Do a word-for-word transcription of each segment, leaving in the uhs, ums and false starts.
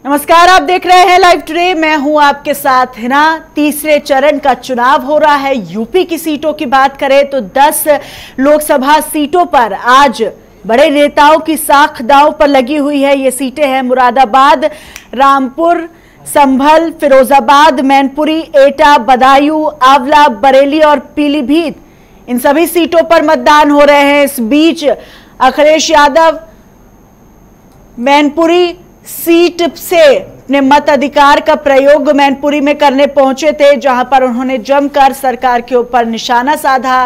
नमस्कार, आप देख रहे हैं लाइव टुडे। मैं हूं आपके साथ हिना। तीसरे चरण का चुनाव हो रहा है। यूपी की सीटों की बात करें तो दस लोकसभा सीटों पर आज बड़े नेताओं की साख दांव पर लगी हुई है। ये सीटें हैं मुरादाबाद, रामपुर, संभल, फिरोजाबाद, मैनपुरी, एटा, बदायूं, आंवला, बरेली और पीलीभीत। इन सभी सीटों पर मतदान हो रहे हैं। इस बीच अखिलेश यादव मैनपुरी सीट से अपने मताधिकार का प्रयोग मैनपुरी में करने पहुंचे थे, जहां पर उन्होंने जमकर सरकार के ऊपर निशाना साधा।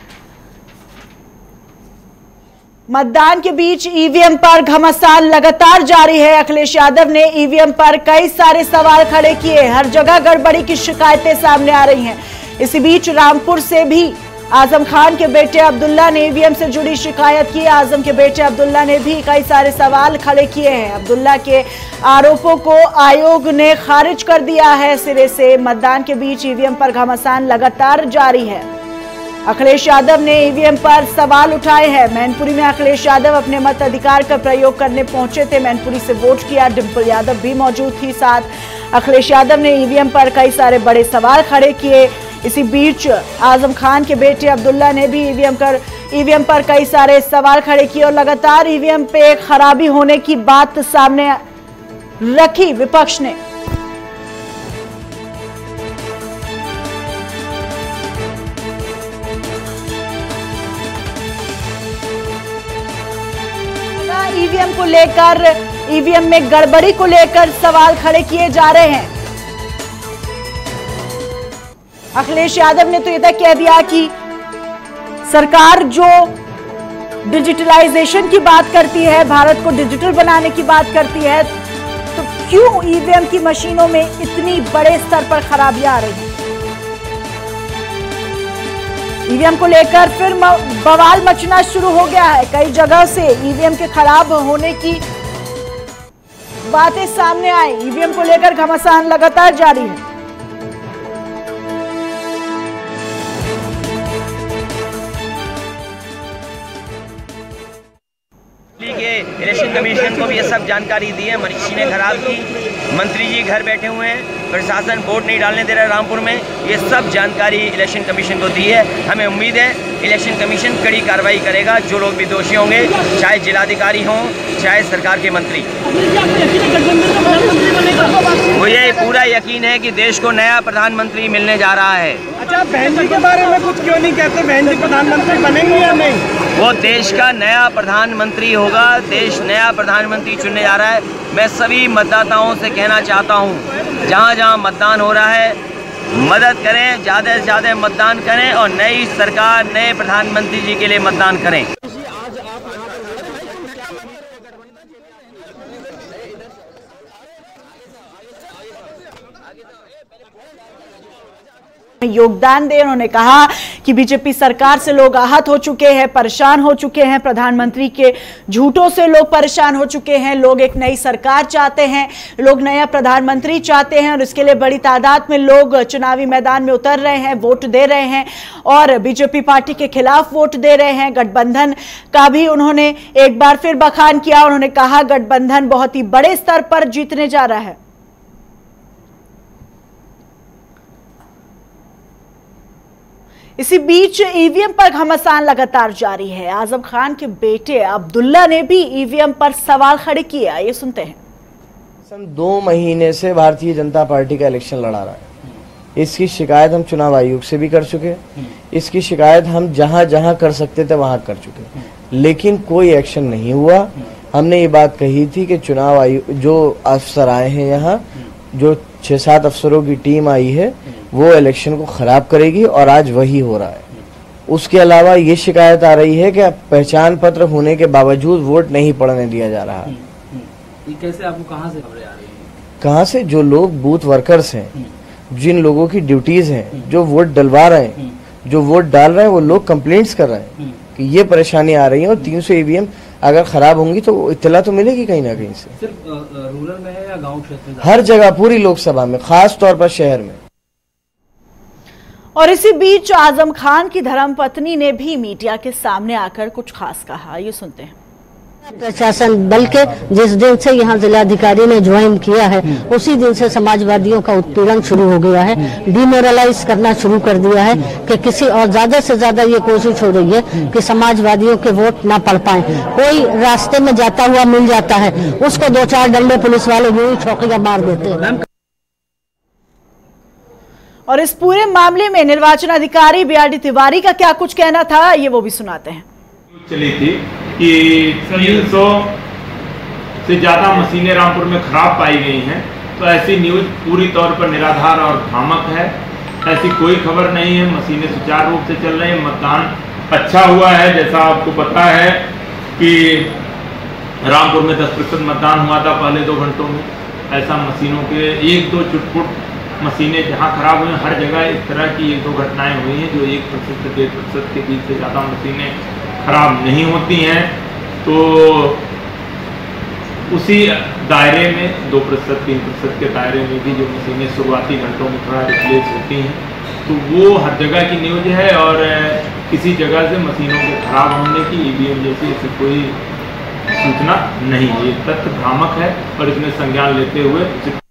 मतदान के बीच ईवीएम पर घमासान लगातार जारी है। अखिलेश यादव ने ईवीएम पर कई सारे सवाल खड़े किए। हर जगह गड़बड़ी की शिकायतें सामने आ रही हैं। इसी बीच रामपुर से भी आजम खान के बेटे अब्दुल्ला ने ईवीएम से जुड़ी शिकायत की। आजम के बेटे अब्दुल्ला ने भी कई सारे सवाल खड़े किए हैं। अब्दुल्ला के आरोपों को आयोग ने खारिज कर दिया है सिरे से। मतदान के बीच ईवीएम पर घमासान लगातार जारी है। अखिलेश यादव ने ईवीएम पर सवाल उठाए हैं। मैनपुरी में अखिलेश यादव अपने मताधिकार का प्रयोग करने पहुंचे थे। मैनपुरी से वोट किया। डिंपल यादव भी मौजूद थी साथ। अखिलेश यादव ने ईवीएम पर कई सारे बड़े सवाल खड़े किए। इसी बीच आजम खान के बेटे अब्दुल्ला ने भी ईवीएम कर ईवीएम पर कई सारे सवाल खड़े किए और लगातार ईवीएम पे खराबी होने की बात सामने रखी विपक्ष ने। ईवीएम को लेकर ईवीएम में गड़बड़ी को लेकर सवाल खड़े किए जा रहे हैं। अखिलेश यादव ने तो यह तक कह दिया कि सरकार जो डिजिटलाइजेशन की बात करती है, भारत को डिजिटल बनाने की बात करती है, तो क्यों ईवीएम की मशीनों में इतनी बड़े स्तर पर खराबियां आ रही हैं। ईवीएम को लेकर फिर बवाल मचना शुरू हो गया है। कई जगह से ईवीएम के खराब होने की बातें सामने आई। ईवीएम को लेकर घमासान लगातार जारी है। इलेक्शन कमीशन को भी ये सब जानकारी दी है। मशीनें खराब की, मंत्री जी घर बैठे हुए हैं, प्रशासन वोट नहीं डालने दे रहा है रामपुर में। ये सब जानकारी इलेक्शन कमीशन को दी है। हमें उम्मीद है इलेक्शन कमीशन कड़ी कार्रवाई करेगा। जो लोग भी दोषी होंगे, चाहे जिलाधिकारी हों, चाहे सरकार के मंत्री। मुझे पूरा यकीन है कि देश को नया प्रधानमंत्री मिलने जा रहा है। अच्छा, बहन जी के बारे में कुछ क्यों नहीं कहते? बहन जी प्रधानमंत्री बनेंगे या नहीं? वो देश का नया प्रधानमंत्री होगा। देश नया प्रधानमंत्री चुनने जा रहा है। मैं सभी मतदाताओं से कहना चाहता हूँ, जहाँ जहाँ मतदान हो रहा है मदद करें, ज़्यादा से ज़्यादा मतदान करें और नई सरकार, नए प्रधानमंत्री जी के लिए मतदान करें। योगदान दे। उन्होंने कहा कि बीजेपी सरकार से लोग आहत हो चुके हैं, परेशान हो चुके हैं। प्रधानमंत्री के झूठों से लोग परेशान हो चुके हैं। लोग एक नई सरकार चाहते हैं, लोग नया प्रधानमंत्री चाहते हैं और इसके लिए बड़ी तादाद में लोग चुनावी मैदान में उतर रहे हैं, वोट दे रहे हैं और बीजेपी पार्टी के खिलाफ वोट दे रहे हैं। गठबंधन का भी उन्होंने एक बार फिर बखान किया। उन्होंने कहा गठबंधन बहुत ही बड़े स्तर पर जीतने जा रहा है। इसी बीच ईवीएम पर घमासान लगातार जारी है। आजम खान के बेटे अब्दुल्ला ने भी ईवीएम पर सवाल खड़े किए। आइए सुनते हैं। सन दो महीने से भारतीय जनता पार्टी का इलेक्शन लड़ा रहा है। इसकी शिकायत हम चुनाव आयोग से भी कर चुके हैं। इसकी शिकायत हम जहां जहां कर सकते थे वहां कर चुके, लेकिन कोई एक्शन नहीं हुआ। हमने ये बात कही थी कि चुनाव आयोग जो अफसर आए हैं, यहाँ जो छह सात अफसरों की टीम आई है, वो इलेक्शन को खराब करेगी और आज वही हो रहा है। उसके अलावा ये शिकायत आ रही है कि पहचान पत्र होने के बावजूद वोट नहीं पड़ने दिया जा रहा है। ये कैसे, आपको कहां से खबरें आ रही हैं? कहां से? जो लोग बूथ वर्कर्स हैं, जिन लोगों की ड्यूटीज हैं, जो वोट डलवा रहे हैं, जो वोट डाल रहे हैं, वो लोग कंप्लेंट्स कर रहे हैं कि ये परेशानी आ रही है और तीन सौ ईवीएम अगर खराब होंगी तो इत्तला तो मिलेगी कहीं ना कहीं से। सिर्फ रूरल में है या गांव क्षेत्र में? हर जगह, पूरी लोकसभा में, खास तौर पर शहर में। और इसी बीच आजम खान की धर्मपत्नी ने भी मीडिया के सामने आकर कुछ खास कहा। ये सुनते हैं। प्रशासन बल के जिस दिन से यहाँ जिलाधिकारी ने ज्वाइन किया है उसी दिन से समाजवादियों का उत्पीड़न शुरू हो गया है, डिमोरलाइज करना शुरू कर दिया है कि किसी और ज्यादा से ज्यादा ये कोशिश हो रही है कि समाजवादियों के वोट ना पड़ पाए। कोई रास्ते में जाता हुआ मिल जाता है उसको दो चार डंडे पुलिस वाले यूं ही चौकियां मार देते हैं। और इस पूरे मामले में निर्वाचन अधिकारी बी आर डी तिवारी का क्या कुछ कहना था, ये वो भी सुनाते हैं। चली थी कि तीन सौ से ज्यादा मशीनें रामपुर में खराब पाई गई हैं, तो ऐसी न्यूज पूरी तौर पर निराधार और भ्रामक है। ऐसी कोई खबर नहीं है। मशीनें सुचारू रूप से चल रही हैं, मतदान अच्छा हुआ है। जैसा आपको पता है कि रामपुर में दस प्रतिशत मतदान हुआ था पहले दो घंटों में। ऐसा मशीनों के एक दो चुटपुट मशीनें जहां खराब हुई, हर जगह इस तरह की एक दो घटनाएं हुई हैं जो एक प्रतिशत से डेढ़ प्रतिशत के बीच से ज़्यादा मशीनें खराब नहीं होती हैं। तो उसी दायरे में दो प्रतिशत तीन प्रतिशत के दायरे में भी जो मशीनें शुरुआती घंटों में थोड़ा रिप्लेस होती हैं, तो वो हर जगह की न्यूज है। और किसी जगह से मशीनों के खराब होने की ई वी एम जैसी ऐसी कोई सूचना नहीं है। ये तथ्य भ्रामक है और इसमें संज्ञान लेते हुए